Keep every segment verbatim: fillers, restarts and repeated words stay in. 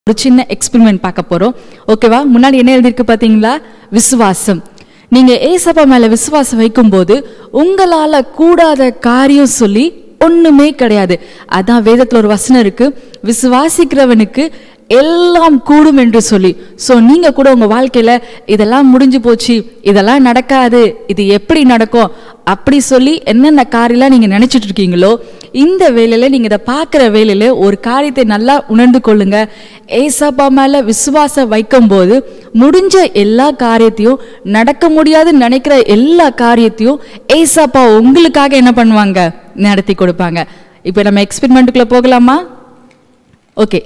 ஒரு சின்ன எக்ஸ்பெரிமெண்ட் பார்க்க போறோம். ஓகேவா? முன்னாடி என்ன எழுதிருக்கு பாத்தீங்களா? விசுவாசம். நீங்க ஏசப்பா மேல விசுவாசம் வைக்கும்போது உங்களால கூடாத காரியம் சொல்லி ஒண்ணுமே கிடையாது. அதான் வேதத்துல ஒரு வசனம் இருக்கு, விசுவாசிக்கிறவனுக்கு எல்லாம் கூடும் என்று சொல்லி. ஸோ நீங்க கூட உங்க வாழ்க்கையில இதெல்லாம் முடிஞ்சு போச்சு, இதெல்லாம் நடக்காது, இது எப்படி நடக்கும் அப்படி சொல்லி என்னென்ன காரியெல்லாம் நீங்க நினைச்சிட்டு இருக்கீங்களோ, இந்த வேலையில நீங்க இதை பார்க்குற வேலையில ஒரு காரியத்தை நல்லா உணர்ந்து கொள்ளுங்க. ஏசப்பா மேல விசுவாசம் வைக்கும் போது முடிஞ்ச எல்லா காரியத்தையும், நடக்க முடியாதுன்னு நினைக்கிற எல்லா காரியத்தையும் ஏசப்பா உங்களுக்காக என்ன பண்ணுவாங்க? நடத்தி கொடுப்பாங்க. இப்போ நம்ம எக்ஸ்பெரிமெண்ட்டுக்குள்ள போகலாமா? ஓகே.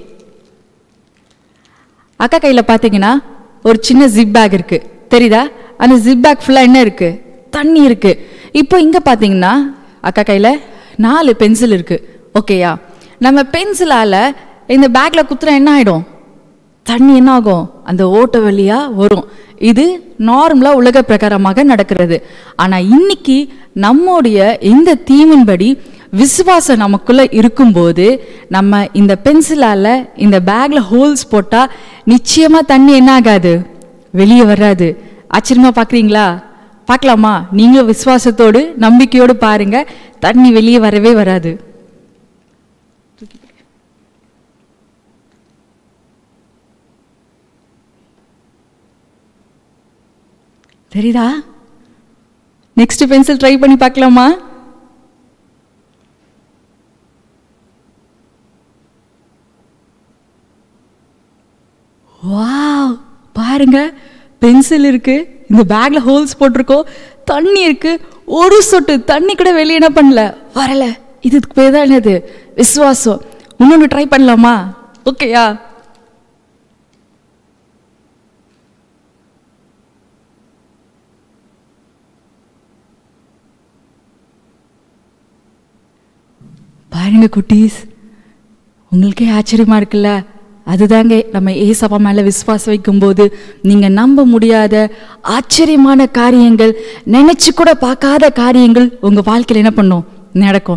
அக்கா கையில பாத்தீங்கன்னா ஒரு சின்ன ஜிப் பேக் இருக்கு, தெரியுதா? அந்த ஜிப் பேக் ஃபுல்லா என்ன இருக்கு? தண்ணி இருக்கு. இப்போ இங்க பாத்தீங்கன்னா அக்கா கையில நாலு பென்சில் இருக்கு. ஓகேயா? நம்ம பென்சிலால இந்த பேக்ல குத்துற என்ன ஆயிடும்? தண்ணி என்ன ஆகும்? அந்த ஓட்ட வழியா வரும். இது நார்மலா உலக பிரகாரமாக நடக்கிறது. ஆனா இன்னைக்கு நம்முடைய இந்த தீமின்படி விசுவாசம் நமக்குள்ள இருக்கும்போது நம்ம இந்த பென்சிலால இந்த பேக்ல ஹோல்ஸ் போட்டா நிச்சயமா தண்ணி என்ன ஆகாது? வெளியே வராது. ஆச்சரியமா பாக்குறீங்களா? பார்க்கலாமா? நீங்களும் விசுவாசத்தோடு நம்பிக்கையோடு பாருங்க, தண்ணி வெளியே வரவே வராது. தெரியுதா? நெக்ஸ்ட் பென்சில் ட்ரை பண்ணி பார்க்கலாமா? வாவ், பாருங்க, பென்சில் இருக்கு, இந்த பேக்ல ஹோல்ஸ் போட்டிருக்கோம், தண்ணி இருக்கு, ஒரு சொட்டு தண்ணி கூட வெளியே என்ன பண்ணல, வரல. இதுக்கு பேர் தான் என்னது? விசுவாசம். இன்னொன்று ட்ரை பண்ணலாமா? ஓகேயா? பாருங்க குட்டீஸ், உங்களுக்கே ஆச்சரியமா இருக்குல்ல? அதுதாங்க நம்ம ஏசப்பா மேல விசுவாசம் வைக்கும் போது நீங்க நம்ப முடியாத ஆச்சரியமான காரியங்கள், நினைச்சு கூட பார்க்காத காரியங்கள் உங்க வாழ்க்கையில என்ன பண்ணும்? நடக்கும்.